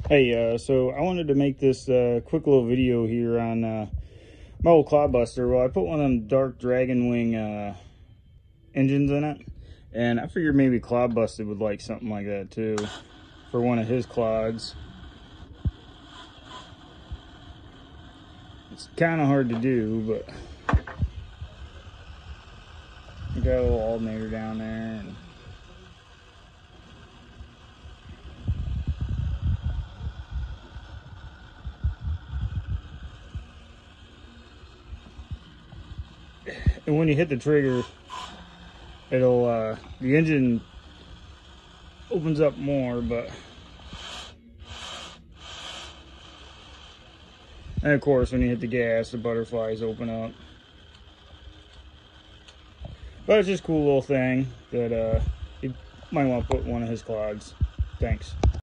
Hey, so I wanted to make this quick little video here on my old clodbuster. Well, I put one of them dark dragon wing engines in it, and I figured maybe Clodbuster would like something like that too for one of his clods. It's kind of hard to do, but I got a little alternator down there. And when you hit the trigger, it'll the engine opens up more, but and of course when you hit the gas, the butterflies open up. But it's just a cool little thing that you might want to put in one of his clods. Thanks.